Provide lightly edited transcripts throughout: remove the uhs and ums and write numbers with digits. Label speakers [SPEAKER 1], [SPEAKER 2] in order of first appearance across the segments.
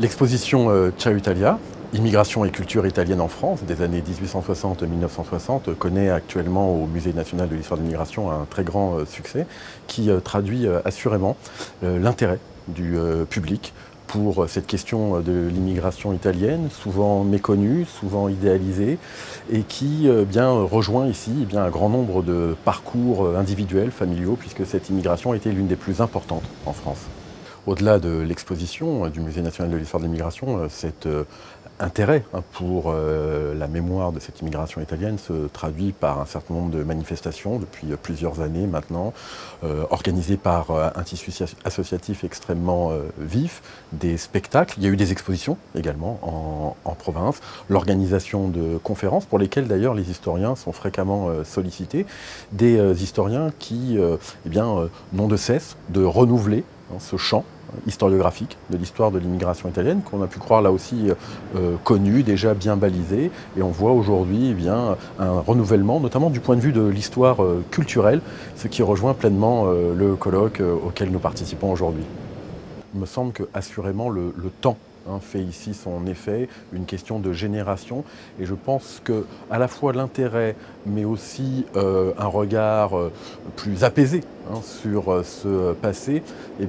[SPEAKER 1] L'exposition Ciao Italia, Immigration et culture italienne en France, des années 1860-1960, connaît actuellement au Musée national de l'histoire de l'immigration un très grand succès qui traduit assurément l'intérêt du public pour cette question de l'immigration italienne, souvent méconnue, souvent idéalisée, et qui rejoint ici un grand nombre de parcours individuels, familiaux, puisque cette immigration était l'une des plus importantes en France. Au-delà de l'exposition du Musée national de l'histoire de l'immigration, cet intérêt pour la mémoire de cette immigration italienne se traduit par un certain nombre de manifestations depuis plusieurs années maintenant, organisées par un tissu associatif extrêmement vif, des spectacles, il y a eu des expositions également en province, l'organisation de conférences pour lesquelles d'ailleurs les historiens sont fréquemment sollicités, des historiens qui n'ont de cesse de renouveler ce champ historiographique de l'histoire de l'immigration italienne, qu'on a pu croire là aussi connu, déjà bien balisé, et on voit aujourd'hui un renouvellement, notamment du point de vue de l'histoire culturelle, ce qui rejoint pleinement le colloque auquel nous participons aujourd'hui. Il me semble que assurément le temps fait ici son effet, une question de génération, et je pense que à la fois l'intérêt, mais aussi un regard plus apaisé sur ce passé,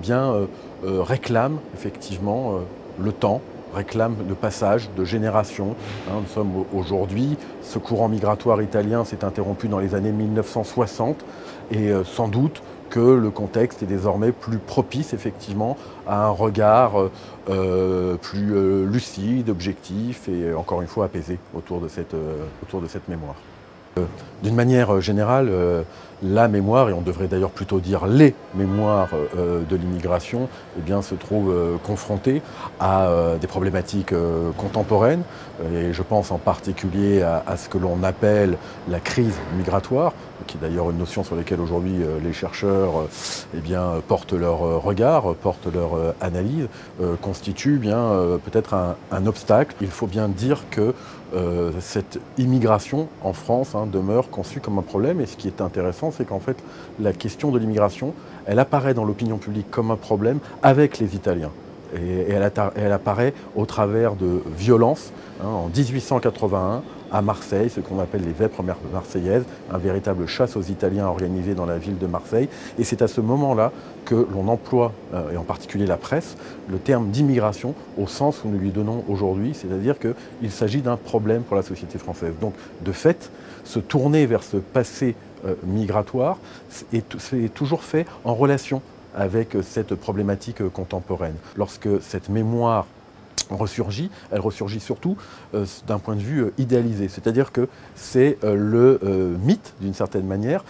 [SPEAKER 1] réclame effectivement le temps, réclame le passage de génération. Nous sommes aujourd'hui, ce courant migratoire italien s'est interrompu dans les années 1960, et sans doute que le contexte est désormais plus propice effectivement à un regard plus lucide, objectif et encore une fois apaisé autour de cette mémoire. D'une manière générale, la mémoire, et on devrait d'ailleurs plutôt dire les mémoires de l'immigration, se trouvent confrontées à des problématiques contemporaines. Et je pense en particulier à ce que l'on appelle la crise migratoire, qui est d'ailleurs une notion sur laquelle aujourd'hui les chercheurs portent leur regard, portent leur analyse, constitue peut-être un obstacle. Il faut bien dire que cette immigration en France demeure conçue comme un problème, et ce qui est intéressant, c'est qu'en fait la question de l'immigration, elle apparaît dans l'opinion publique comme un problème avec les Italiens. Et elle apparaît au travers de violences. En 1881, à Marseille, ce qu'on appelle les vêpres marseillaises, un véritable chasse aux Italiens organisé dans la ville de Marseille. Et c'est à ce moment-là que l'on emploie, et en particulier la presse, le terme d'immigration au sens où nous lui donnons aujourd'hui, c'est-à-dire qu'il s'agit d'un problème pour la société française. Donc, de fait, se tourner vers ce passé migratoire, c'est toujours fait en relation avec cette problématique contemporaine. Lorsque cette mémoire ressurgit, elle ressurgit surtout d'un point de vue idéalisé. C'est-à-dire que c'est le mythe, d'une certaine manière,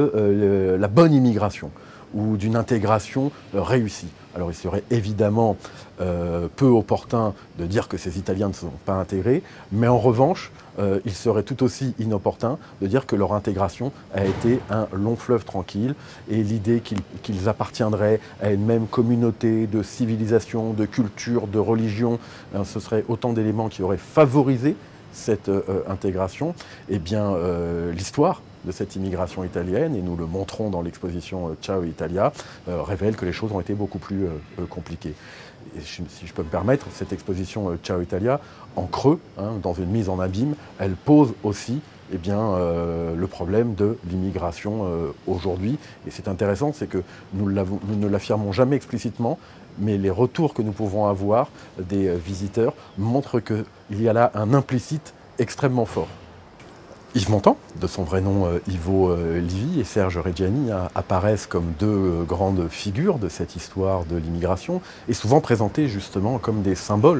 [SPEAKER 1] de la bonne immigration ou d'une intégration réussie. Alors il serait évidemment peu opportun de dire que ces Italiens ne sont pas intégrés, mais en revanche, il serait tout aussi inopportun de dire que leur intégration a été un long fleuve tranquille, et l'idée qu'ils appartiendraient à une même communauté de civilisation, de culture, de religion, ce serait autant d'éléments qui auraient favorisé cette intégration. L'histoire de cette immigration italienne, et nous le montrons dans l'exposition Ciao Italia, révèle que les choses ont été beaucoup plus compliquées. Et si je peux me permettre, cette exposition Ciao Italia, en creux, dans une mise en abîme, elle pose aussi le problème de l'immigration aujourd'hui. Et c'est intéressant, c'est que nous ne l'affirmons jamais explicitement, mais les retours que nous pouvons avoir des visiteurs montrent qu'il y a là un implicite extrêmement fort. Yves Montand, de son vrai nom Ivo Livy, et Serge Reggiani apparaissent comme deux grandes figures de cette histoire de l'immigration, et souvent présentés justement comme des symboles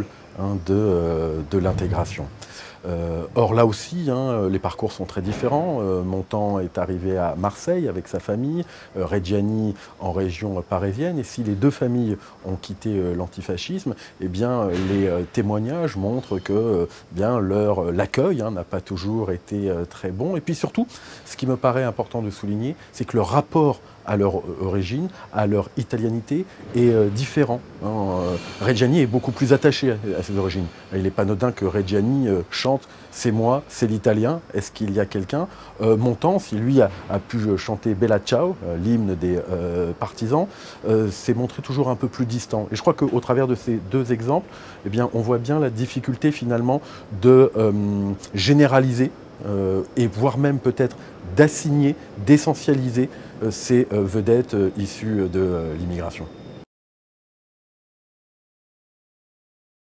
[SPEAKER 1] de l'intégration. Or là aussi, les parcours sont très différents. Montand est arrivé à Marseille avec sa famille, Reggiani en région parisienne, et si les deux familles ont quitté l'antifascisme, les témoignages montrent que l'accueil n'a pas toujours été très bon. Et puis surtout, ce qui me paraît important de souligner, c'est que le rapport à leur origine, à leur italianité, est différent. Reggiani est beaucoup plus attaché à ses origines. Il n'est pas anodin que Reggiani chante chante « c'est moi, c'est l'italien », est-ce qu'il y a quelqu'un? Montand, si lui a pu chanter Bella Ciao, l'hymne des partisans, s'est montré toujours un peu plus distant. Et je crois qu'au travers de ces deux exemples, eh bien, on voit bien la difficulté finalement de généraliser et voire même peut-être d'assigner, d'essentialiser ces vedettes issues de l'immigration.